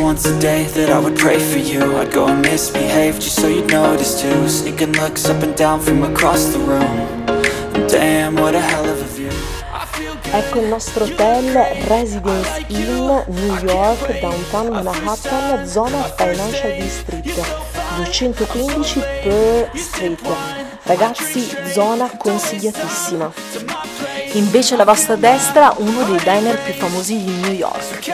once a day that I would pray for you. I'd go and misbehave just so you'd notice too. Sneaking looks up and down from across the room. And damn, what a hell of a view. Ecco il nostro hotel Residence Inn, New York, Downtown Manhattan, zona Financial District, 215 per Street. Ragazzi, zona consigliatissima. Invece alla vostra destra uno dei diner più famosi di New York.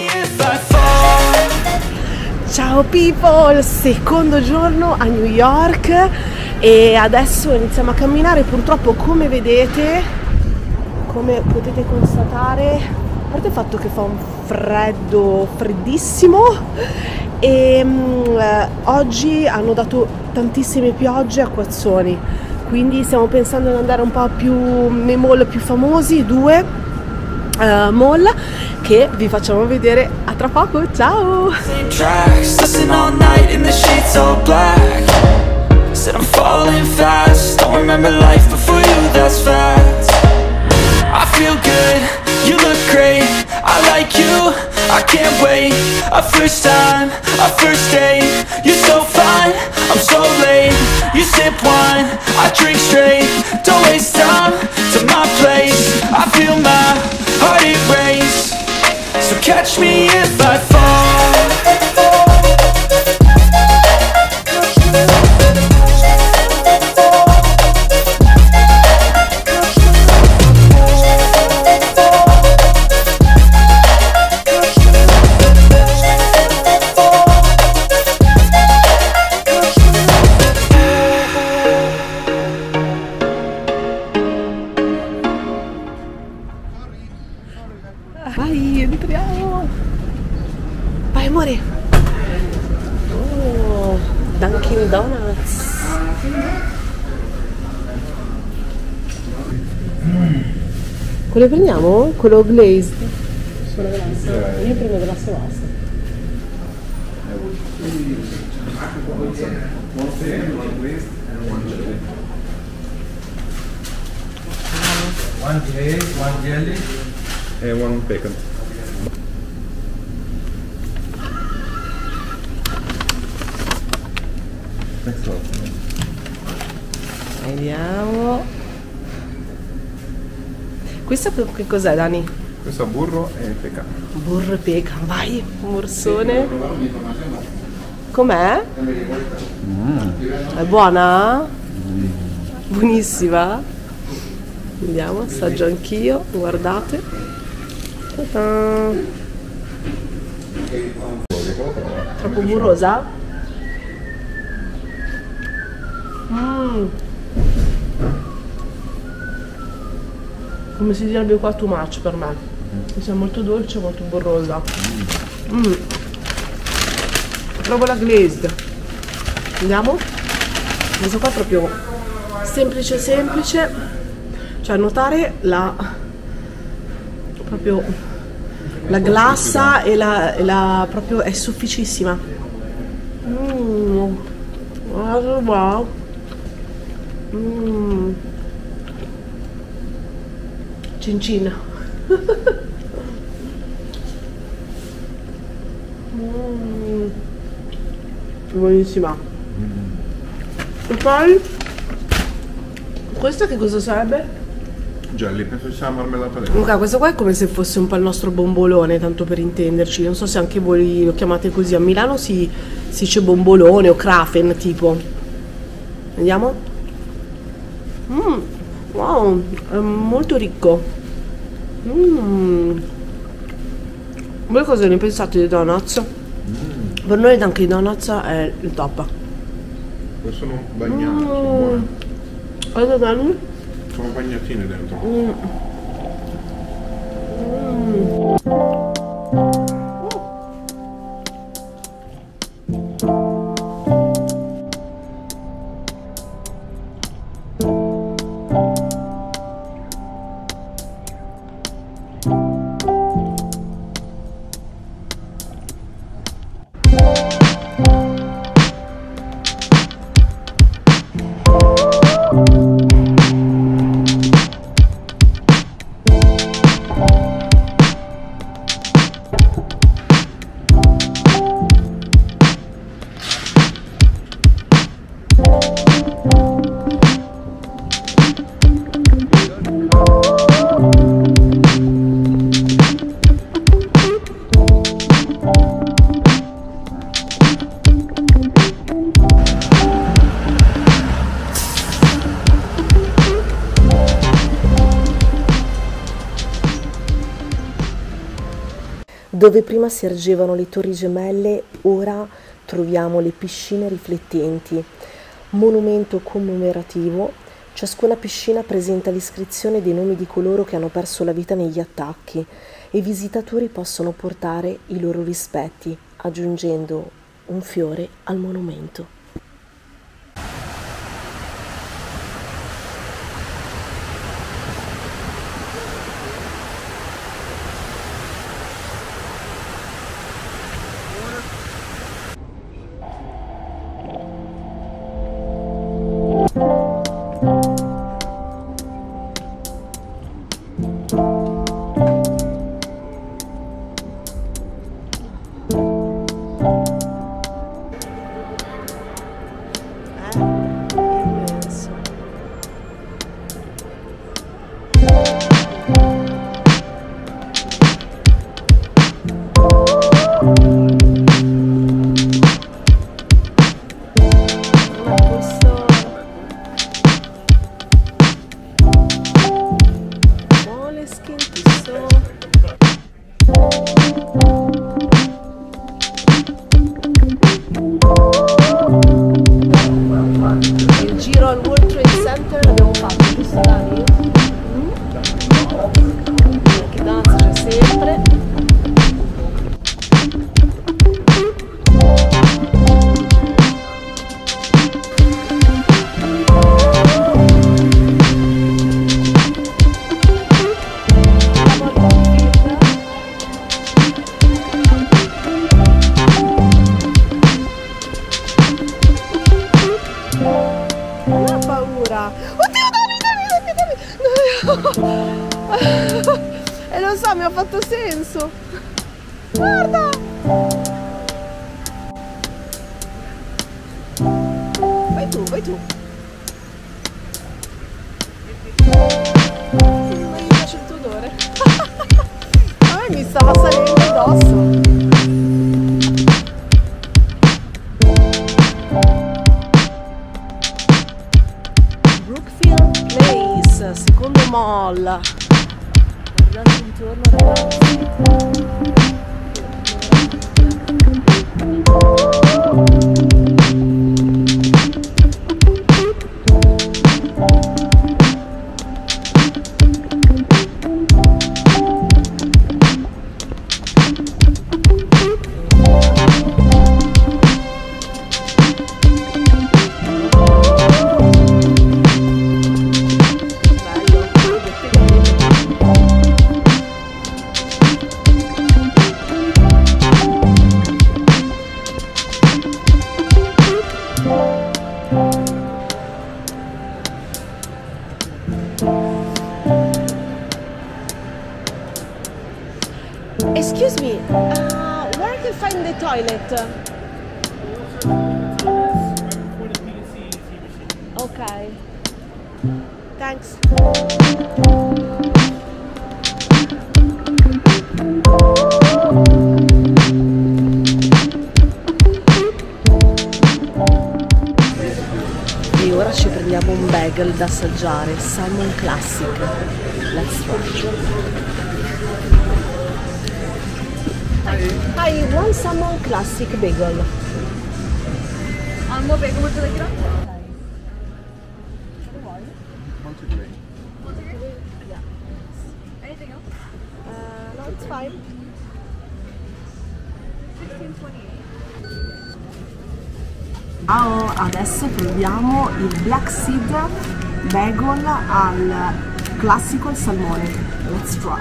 Ciao people, secondo giorno a New York e adesso iniziamo a camminare. Purtroppo, come vedete, come potete constatare, a parte il fatto che fa un freddo freddissimo e oggi hanno dato tantissime piogge e acquazzoni, quindi stiamo pensando di andare un po' più nei mall più famosi, due mall che vi facciamo vedere a tra poco. Ciao! I feel good, you look great, I like you, I can't wait. A first time, a first date, you're so fine, I'm so late. You sip wine, I drink straight, don't waste time to my place. I feel my heart erase, so catch me if I fall. Vai, entriamo! Vai amore! Oh, Dunkin' Donuts! Quello prendiamo? Quello glazed? Sono glazed? Io prendo glazed e basta. One glaze, one jelly, and one bacon. Vediamo. Questo che cos'è, Dani? Questo è burro e pecan. Burro e pecan, vai, morsone. Com'è? È buona? Buonissima? Vediamo, assaggio anch'io, guardate. Ta-ta. Troppo burrosa? Come si direbbe qua, too much per me. Mi sembra molto dolce, molto burrosa. Provo la glazed. Vediamo. Questo qua è proprio semplice semplice. Cioè notare proprio la glassa e la proprio è sofficissima. Wow. Cin cin. Buonissima. E poi questa che cosa sarebbe? Jelly, penso sia marmellata dentro. Ok, questo qua è come se fosse un po' il nostro bombolone, tanto per intenderci. Non so se anche voi lo chiamate così. A Milano si dice bombolone o krafen tipo. Vediamo. Wow, è molto ricco. Voi cosa ne pensate dei donuts? Per noi anche i donuts è il top. Sono bagnati, sono buoni. Cosa danno? Sono bagnatine dentro. Dove prima si ergevano le torri gemelle, ora troviamo le piscine riflettenti, monumento commemorativo. Ciascuna piscina presenta l'iscrizione dei nomi di coloro che hanno perso la vita negli attacchi e i visitatori possono portare i loro rispetti, aggiungendo un fiore al monumento. Il giro al World Trade Center l'abbiamo fatto, giusto Dani? Anche danza c'è sempre. E lo so, mi ha fatto senso. Guarda! Vai tu, vai tu. Non mi piace il tuo odore. A me mi stava salendo addosso. Brookfield Place, secondo mall. Guardate intorno ragazzi. Excuse me, where I can find the toilet? Okay. Thanks. E ora ci prendiamo un bagel da assaggiare, Salmon Classic. Let's try. Hi, one Salmon Classic bagel. One more bagel would you like it on? Yeah. Anything else? No, it's fine. 1628. Ciao, adesso proviamo il Black Seed bagel al classico al salmone. Let's try.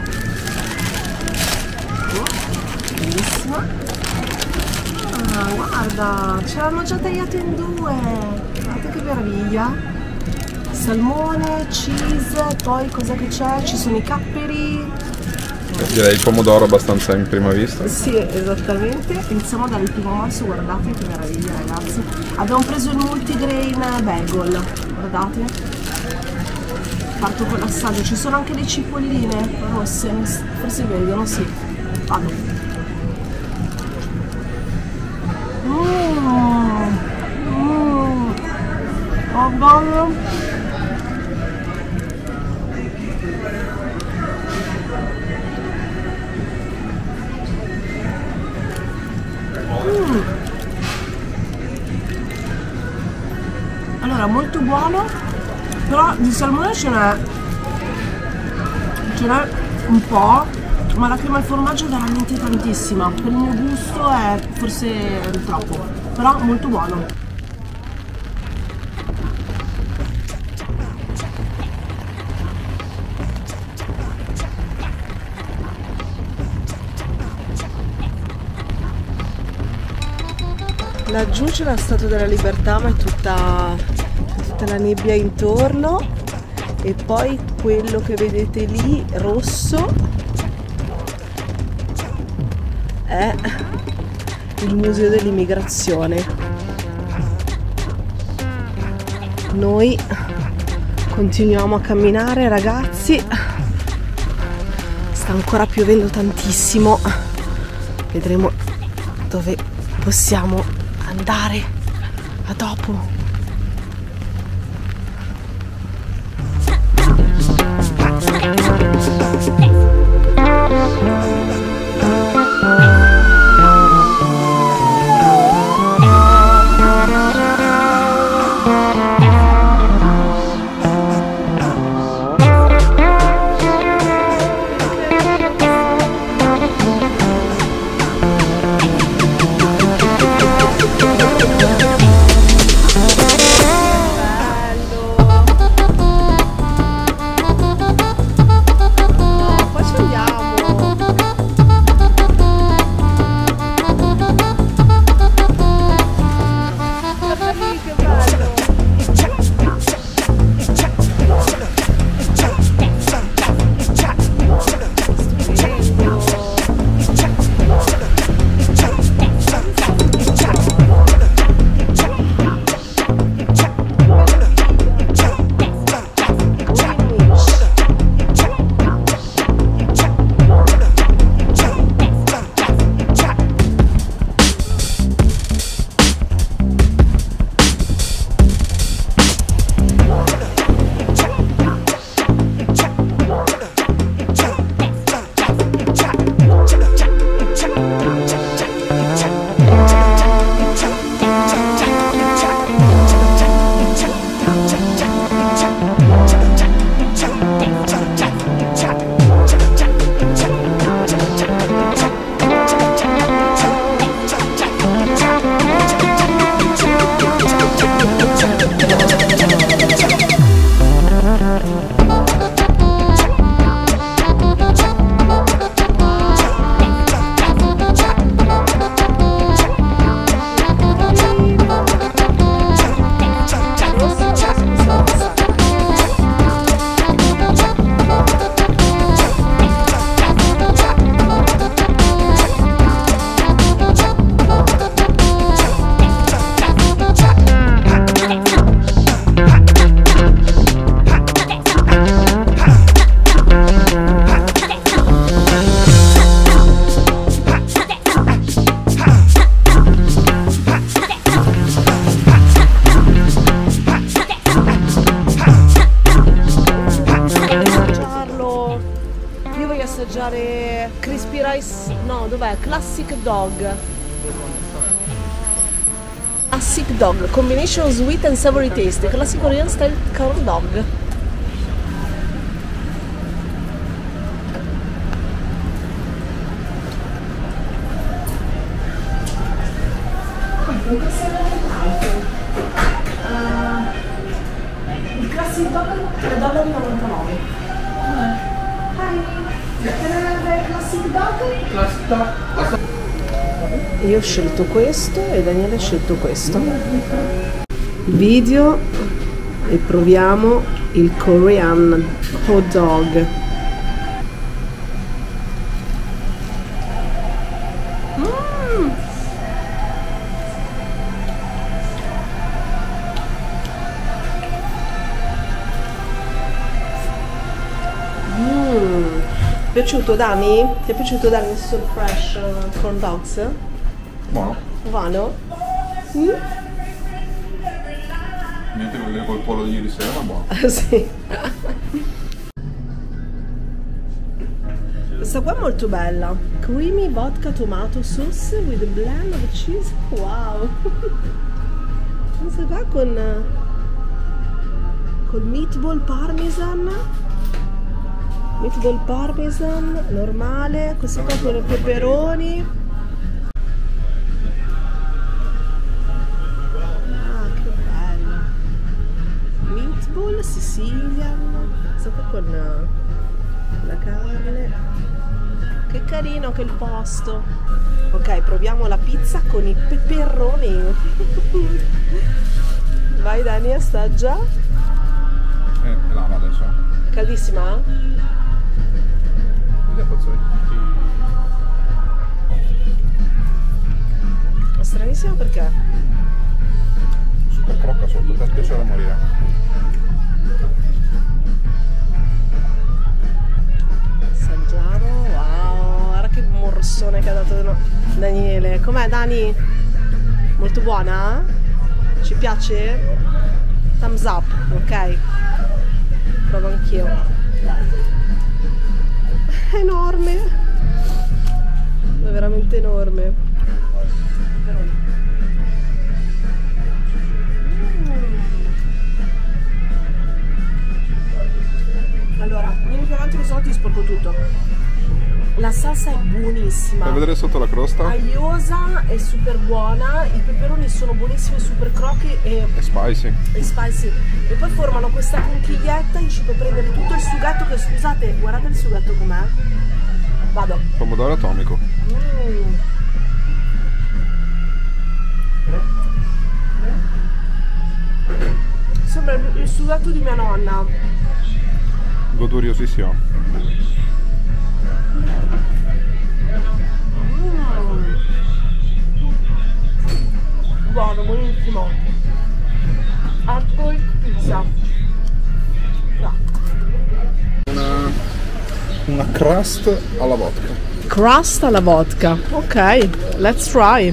Bellissima. Ah, guarda, ce l'hanno già tagliato in due. Guardate che meraviglia. Salmone, cheese, poi cosa che c'è? Ci sono i capperi. Direi il pomodoro abbastanza in prima vista. Sì, esattamente. Iniziamo dal 1° marzo, guardate che meraviglia ragazzi. Abbiamo preso il multigrain bagel, guardate. Parto con l'assaggio, ci sono anche le cipolline rosse, forse vedono, sì. Vado. Oh buono. Allora, molto buono, però di salmone ce n'è un po', ma la crema al formaggio è veramente tantissima. Per il mio gusto è forse troppo, però molto buono. Laggiù c'è la Statua della Libertà, ma è tutta la nebbia intorno, e poi quello che vedete lì rosso è il Museo dell'Immigrazione. Noi continuiamo a camminare ragazzi, sta ancora piovendo tantissimo, vedremo dove possiamo andare. A dopo. Crispy rice, no, dov'è? Classic dog. Classic dog, combination sweet and savory taste, classic Korean style corn dog. Il classic dog è $3,99. Io ho scelto questo e Daniele ha scelto questo. Video e proviamo il Korean hot dog. piaciuto Dani? Ti è piaciuto Dani il Soul Fresh Corn Dogs? Buono. Buono? Niente col pollo di ieri sera, ma buono. Sì. Questa qua è molto bella. Creamy vodka tomato sauce with a blend of cheese. Wow. Questa qua con meatball parmesan. Meatball parmesan normale. Questa qua con i peperoni. Ah, che bello. Meatball Sicilian. Questa qua con la carne. Che carino che il posto. Ok, proviamo la pizza con i peperoni. Vai Dani, assaggia. Lava adesso. Caldissima? È stranissima perché? Super crocca sotto, ti piace da morire. Assaggiamo, wow, guarda che morsone che ha dato Daniele. Com'è Dani? Molto buona? Ci piace? Thumbs up, ok? Provo anch'io. È enorme, è veramente enorme. Allora, vieni più avanti che sennò ti sporco tutto. La salsa è buonissima. Fai vedere sotto la crosta? Agliosa e super buona, i peperoni sono buonissimi, super crocchi È spicy. e spicy. E poi formano questa conchiglietta e ci puoi prendere tutto il sughetto che, scusate, guardate il sughetto com'è. Vado. Pomodoro atomico. Sembra il sughetto di mia nonna. Goduriosissimo. Buono, buonissimo. Apple pizza. Una crust alla vodka. Crust alla vodka. Ok, let's try.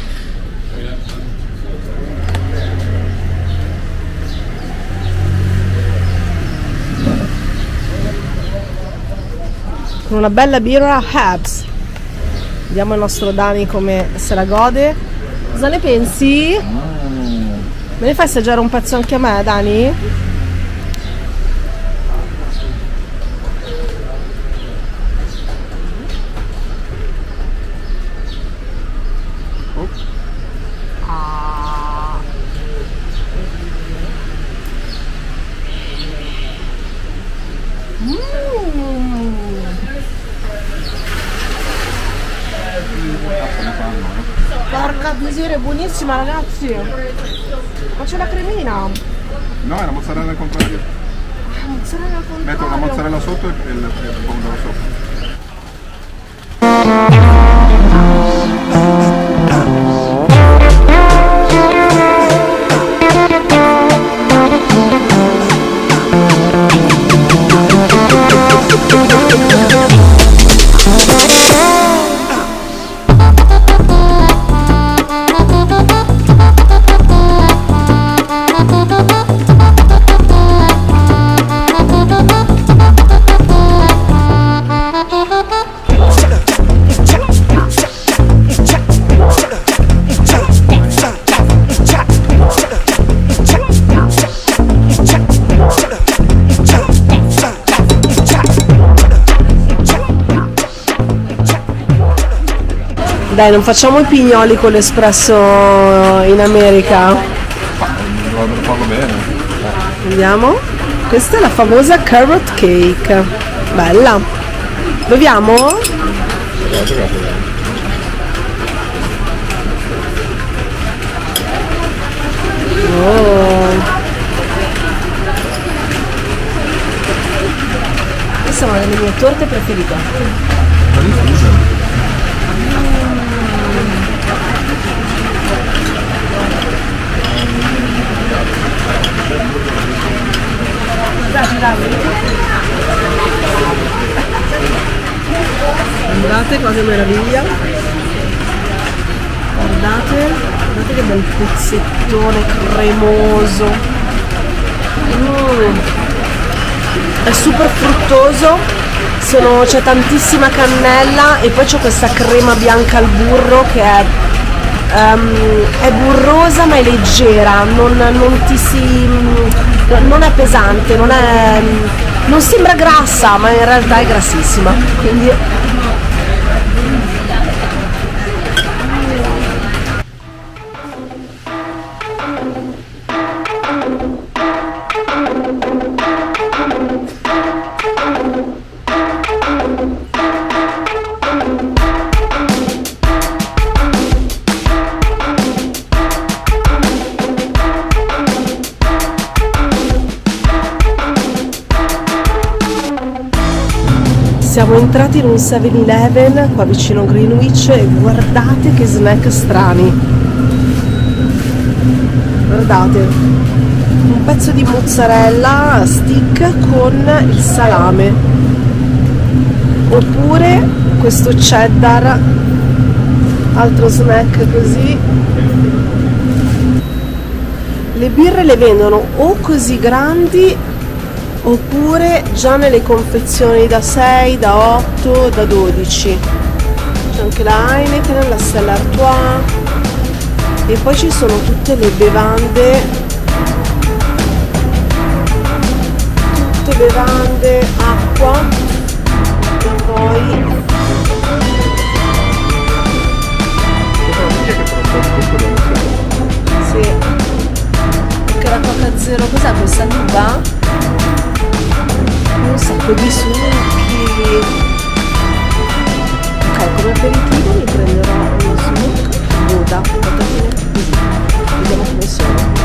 Con una bella birra Habs. Vediamo il nostro Dani come se la gode. Cosa ne pensi? Me ne fai assaggiare un pezzo anche a me, Dani? Porca miseria, è buonissima ragazzi. Ma c'è la cremina. No, è la mozzarella al contrario. Mozzarella al contrario. Metto la mozzarella sotto e il pomodoro sopra. Dai, non facciamo i pignoli con l'espresso in America. Dovrebbero farlo bene. Vediamo. Questa è la famosa carrot cake. Bella. Beviamo? Oh. Questa è una delle mie torte preferite. Guardate cosa meraviglia. Guardate che bel pezzettone cremoso. È super fruttoso, c'è tantissima cannella e poi c'è questa crema bianca al burro che è burrosa ma è leggera, non è pesante, non sembra grassa ma in realtà è grassissima, quindi siamo entrati in un 7-Eleven qua vicino a Greenwich e guardate che snack strani. Guardate, un pezzo di mozzarella stick con il salame, oppure questo cheddar, altro snack così. Le birre le vendono o così grandi oppure già nelle confezioni da 6, da 8, da 12. C'è anche la Heineken, la Stella Artois e poi ci sono tutte le bevande, acqua e poi sì, anche la Coca Zero. Cos'è questa nuba? Un sacco di succhi. Ok, come aperitivo mi prenderò uno smoke Buddha, patatine così, vediamo come sono.